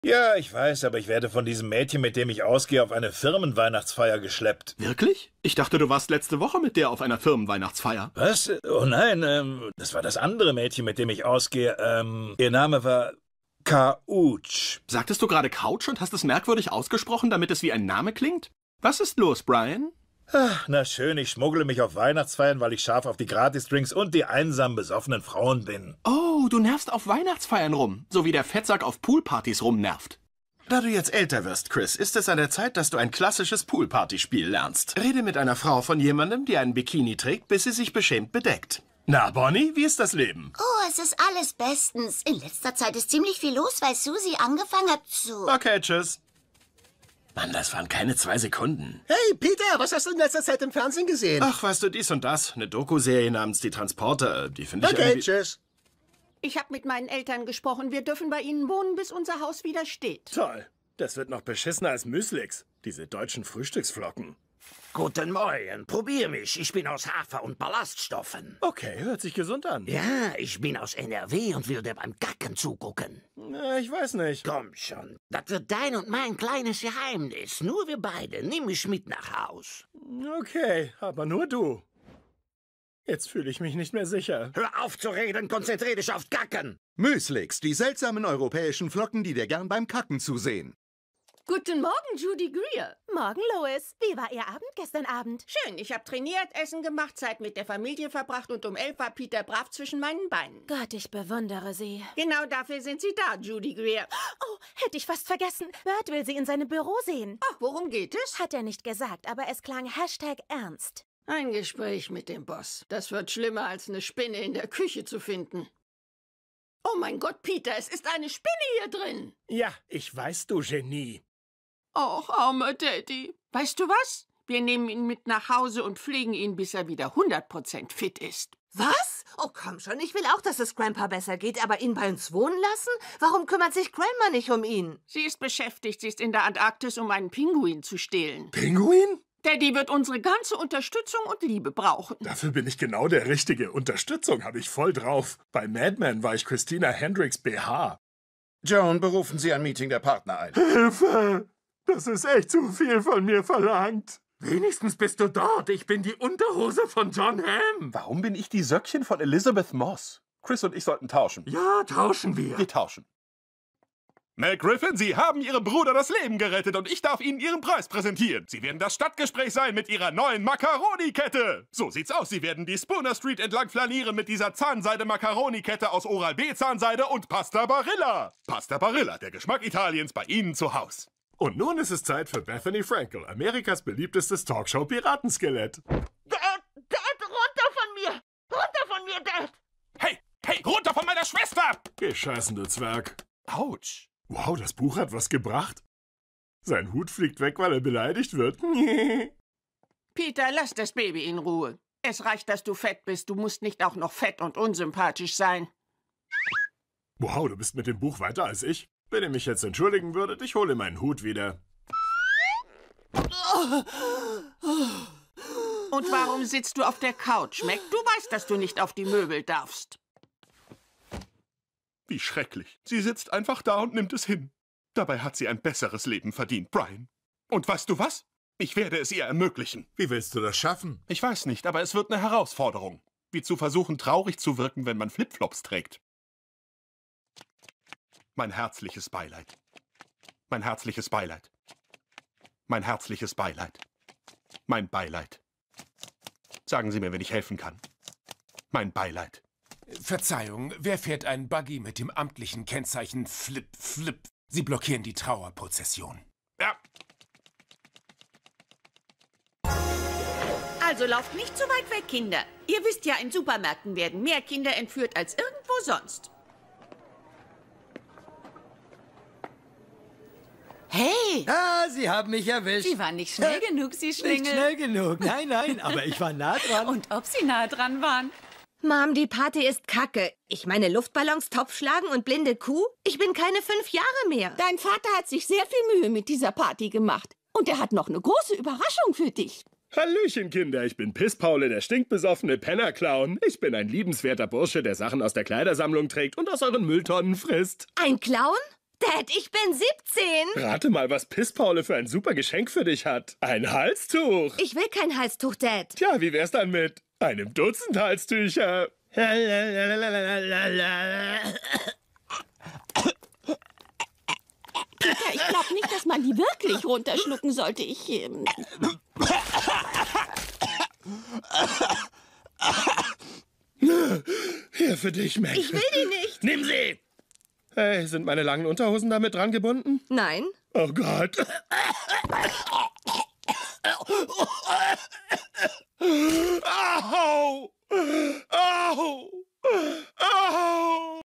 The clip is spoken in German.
Ja, ich weiß, aber ich werde von diesem Mädchen, mit dem ich ausgehe, auf eine Firmenweihnachtsfeier geschleppt. Wirklich? Ich dachte, du warst letzte Woche mit der auf einer Firmenweihnachtsfeier. Was? Oh nein, das war das andere Mädchen, mit dem ich ausgehe. Ihr Name war Couch. Sagtest du gerade Couch und hast es merkwürdig ausgesprochen, damit es wie ein Name klingt? Was ist los, Brian? Ach, na schön, ich schmuggle mich auf Weihnachtsfeiern, weil ich scharf auf die Gratisdrinks und die einsamen, besoffenen Frauen bin. Oh, du nervst auf Weihnachtsfeiern rum, so wie der Fettsack auf Poolpartys rumnervt. Da du jetzt älter wirst, Chris, ist es an der Zeit, dass du ein klassisches Poolpartyspiel lernst. Rede mit einer Frau von jemandem, die einen Bikini trägt, bis sie sich beschämt bedeckt. Na, Bonnie, wie ist das Leben? Oh, es ist alles bestens. In letzter Zeit ist ziemlich viel los, weil Susie angefangen hat zu... Okay, tschüss. Mann, das waren keine 2 Sekunden. Hey, Peter, was hast du in letzter Zeit im Fernsehen gesehen? Ach, weißt du, dies und das. Eine Doku-Serie namens Die Transporter. Die finde ich Okay, irgendwie... tschüss. Ich habe mit meinen Eltern gesprochen. Wir dürfen bei ihnen wohnen, bis unser Haus wieder steht. Toll. Das wird noch beschissener als Müslix. Diese deutschen Frühstücksflocken. Guten Morgen, probier mich. Ich bin aus Hafer und Ballaststoffen. Okay, hört sich gesund an. Ja, ich bin aus NRW und will dir beim Gacken zugucken. Na, ich weiß nicht. Komm schon, das wird dein und mein kleines Geheimnis. Nur wir beide. Nimm mich mit nach Haus. Okay, aber nur du. Jetzt fühle ich mich nicht mehr sicher. Hör auf zu reden, konzentrier dich auf Gacken. Müslix, die seltsamen europäischen Flocken, die dir gern beim Kacken zusehen. Guten Morgen, Judy Greer. Morgen, Lois. Wie war Ihr Abend gestern Abend? Schön, ich habe trainiert, Essen gemacht, Zeit mit der Familie verbracht und um 11 war Peter brav zwischen meinen Beinen. Gott, ich bewundere Sie. Genau dafür sind Sie da, Judy Greer. Oh, hätte ich fast vergessen. Bert will Sie in seinem Büro sehen. Ach, worum geht es? Hat er nicht gesagt, aber es klang #ernst. Ein Gespräch mit dem Boss. Das wird schlimmer, als eine Spinne in der Küche zu finden. Oh mein Gott, Peter, es ist eine Spinne hier drin. Ja, ich weiß, du Genie. Och, armer Daddy. Weißt du was? Wir nehmen ihn mit nach Hause und pflegen ihn, bis er wieder 100% fit ist. Was? Oh, komm schon, ich will auch, dass es Grandpa besser geht, aber ihn bei uns wohnen lassen? Warum kümmert sich Grandma nicht um ihn? Sie ist beschäftigt. Sie ist in der Antarktis, um einen Pinguin zu stehlen. Pinguin? Daddy wird unsere ganze Unterstützung und Liebe brauchen. Dafür bin ich genau der Richtige. Unterstützung habe ich voll drauf. Bei Mad Men war ich Christina Hendricks BH. Joan, berufen Sie ein Meeting der Partner ein. Hilfe! Das ist echt zu viel von mir verlangt. Wenigstens bist du dort. Ich bin die Unterhose von John Hamm. Warum bin ich die Söckchen von Elizabeth Moss? Chris und ich sollten tauschen. Ja, tauschen wir. Wir tauschen. Mel Griffin, Sie haben Ihrem Bruder das Leben gerettet und ich darf Ihnen Ihren Preis präsentieren. Sie werden das Stadtgespräch sein mit Ihrer neuen Macaroni-Kette. So sieht's aus. Sie werden die Spooner Street entlang flanieren mit dieser Zahnseide-Macaroni-Kette aus Oral-B-Zahnseide und Pasta Barilla. Pasta Barilla, der Geschmack Italiens bei Ihnen zu Haus. Und nun ist es Zeit für Bethany Frankel, Amerikas beliebtestes Talkshow-Piratenskelett. Dad, runter von mir! Runter von mir, Dad! Hey, runter von meiner Schwester! Geh scheißen, du Zwerg. Autsch. Wow, das Buch hat was gebracht. Sein Hut fliegt weg, weil er beleidigt wird. Peter, lass das Baby in Ruhe. Es reicht, dass du fett bist. Du musst nicht auch noch fett und unsympathisch sein. Wow, du bist mit dem Buch weiter als ich. Wenn ihr mich jetzt entschuldigen würdet, ich hole meinen Hut wieder. Und warum sitzt du auf der Couch, Mac? Du weißt, dass du nicht auf die Möbel darfst. Wie schrecklich. Sie sitzt einfach da und nimmt es hin. Dabei hat sie ein besseres Leben verdient, Brian. Und weißt du was? Ich werde es ihr ermöglichen. Wie willst du das schaffen? Ich weiß nicht, aber es wird eine Herausforderung. Wie zu versuchen, traurig zu wirken, wenn man Flipflops trägt. Mein herzliches Beileid. Mein herzliches Beileid. Mein herzliches Beileid. Mein Beileid. Sagen Sie mir, wenn ich helfen kann. Mein Beileid. Verzeihung, wer fährt einen Buggy mit dem amtlichen Kennzeichen Flip? Sie blockieren die Trauerprozession. Ja. Also lauft nicht zu weit weg, Kinder. Ihr wisst ja, in Supermärkten werden mehr Kinder entführt als irgendwo sonst. Hey! Ah, Sie haben mich erwischt. Sie waren nicht schnell genug, Sie Schlingel. Nicht schnell genug. Nein, aber ich war nah dran. Und ob Sie nah dran waren? Mom, die Party ist kacke. Ich meine Luftballons, Topfschlagen und blinde Kuh? Ich bin keine 5 Jahre mehr. Dein Vater hat sich sehr viel Mühe mit dieser Party gemacht. Und er hat noch eine große Überraschung für dich. Hallöchen, Kinder. Ich bin Pisspaule, der stinkbesoffene Pennerclown. Ich bin ein liebenswerter Bursche, der Sachen aus der Kleidersammlung trägt und aus euren Mülltonnen frisst. Ein Clown? Dad, ich bin 17. Rate mal, was Pisspaule für ein super Geschenk für dich hat. Ein Halstuch. Ich will kein Halstuch, Dad. Tja, wie wär's dann mit einem Dutzend Halstücher? Peter, ich glaube nicht, dass man die wirklich runterschlucken sollte. Hier für dich, Mac. Ich will die nicht. Nimm sie! Hey, sind meine langen Unterhosen damit dran gebunden? Nein. Oh Gott. Au! Au! Au!